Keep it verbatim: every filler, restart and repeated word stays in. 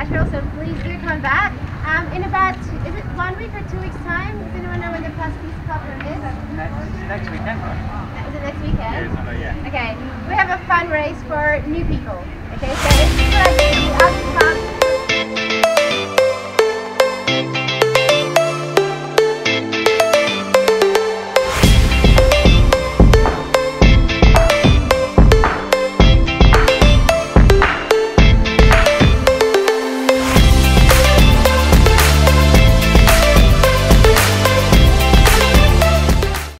special, so please do come back. Um, in about, is it one week or two weeks time? Does anyone know when the Plus Peace Cup is? Next, next weekend, right? Is it next weekend? Yeah, yeah. Okay, we have a fun race for new people. Okay, so it's